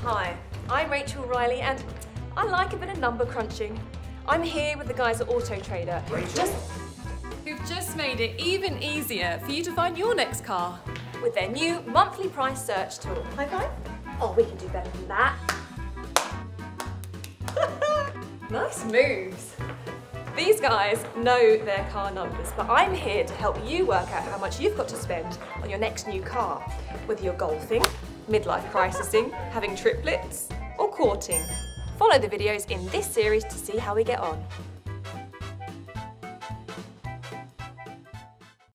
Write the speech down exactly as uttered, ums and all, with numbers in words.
Hi, I'm Rachel Riley and I like a bit of number crunching. I'm here with the guys at Auto Trader, just, who've just made it even easier for you to find your next car with their new monthly price search tool. High five? Oh, we can do better than that. Nice moves. These guys know their car numbers, but I'm here to help you work out how much you've got to spend on your next new car, whether you're golfing, midlife crisising, having triplets, or courting. Follow the videos in this series to see how we get on.